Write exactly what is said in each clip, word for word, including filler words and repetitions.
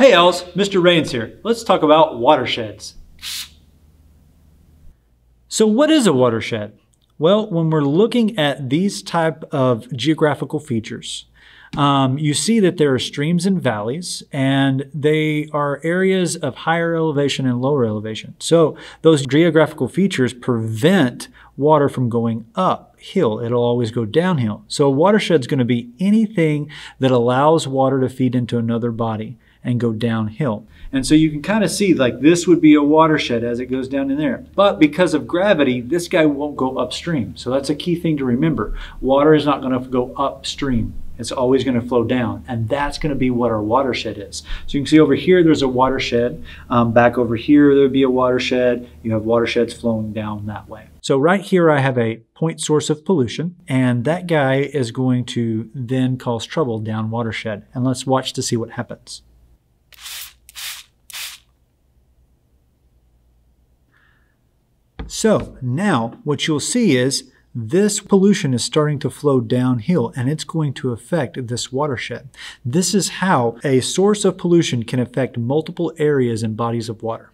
Hey Owls, Mister Rains here. Let's talk about watersheds. So what is a watershed? Well, when we're looking at these type of geographical features, um, you see that there are streams and valleys, and they are areas of higher elevation and lower elevation. So those geographical features prevent water from going uphill. It'll always go downhill. So a watershed is going to be anything that allows water to feed into another body and go downhill. And so you can kind of see like this would be a watershed as it goes down in there. But because of gravity, this guy won't go upstream. So that's a key thing to remember. Water is not going to go upstream. It's always going to flow down. And that's going to be what our watershed is. So you can see over here, there's a watershed. Um, back over here, there would be a watershed. You have watersheds flowing down that way. So right here, I have a point source of pollution, and that guy is going to then cause trouble down watershed. And let's watch to see what happens. So now what you'll see is this pollution is starting to flow downhill, and it's going to affect this watershed. This is how a source of pollution can affect multiple areas and bodies of water.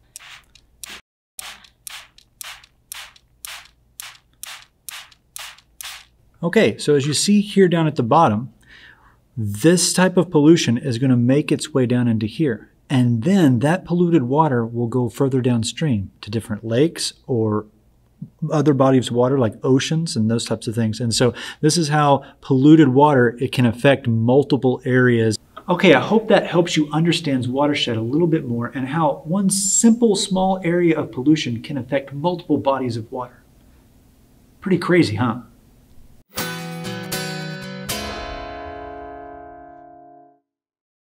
Okay, so as you see here down at the bottom, this type of pollution is going to make its way down into here. And then that polluted water will go further downstream to different lakes or other bodies of water like oceans and those types of things. And so this is how polluted water, it can affect multiple areas. Okay, I hope that helps you understand watershed a little bit more and how one simple small area of pollution can affect multiple bodies of water. Pretty crazy, huh?